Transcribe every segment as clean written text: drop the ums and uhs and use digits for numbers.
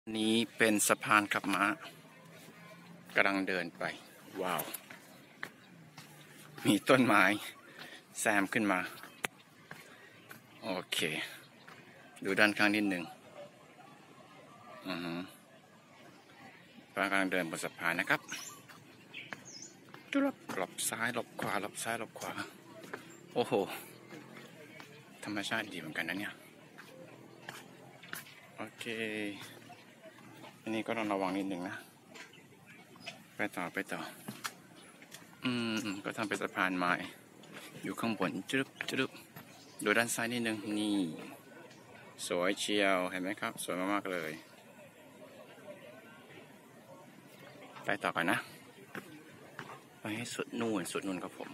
นี้เป็นสะพานขับม้ากำลังเดินไปว้าวมีต้นไม้แซมขึ้นมาโอเคดูด้านข้างนิดหนึ่งป้ากำลังเดินบนสะพานนะครับจุลบหลบซ้ายหลบขวาหลบซ้ายหลบขวาโอ้โหธรรมชาติดีเหมือนกันนะเนี่ยโอเคอันนี้ก็ต้องระวังนิดหนึ่งนะไปต่อก็ทำเป็นสะพานไม้อยู่ข้างบนจุบดูด้านซ้ายนิดหนึ่งนี่สวยเชียวเห็นไหมครับสวยมากๆเลยไปต่อกันนะไปให้สุดนู่นครับผม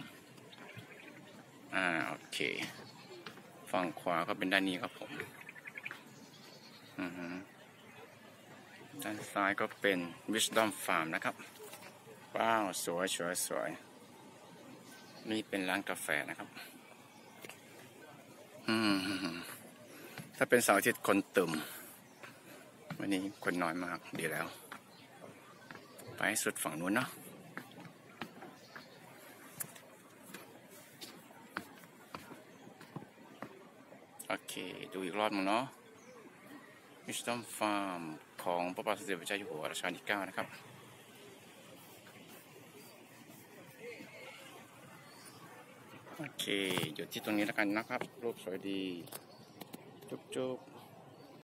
โอเคฝั่งขวาก็เป็นด้านนี้ครับผมด้านซ้ายก็เป็น Wisdom Farm นะครับว้าวสวยนี่เป็นร้านกาแฟนะครับถ้าเป็นเสาร์อาทิตย์คนตึมวันนี้คนน้อยมากดีแล้วไปสุดฝั่งนู้นเนาะโอเคดูอีกรอบนึงเนาะ Wisdom Farm ของพระบาทสมเด็จพระเจ้าอยู่หัวรัชกาลที่ 9นะครับโอเคอยู่ที่ตรงนี้แล้วกันนะครับรูปสวยดีจุ๊บ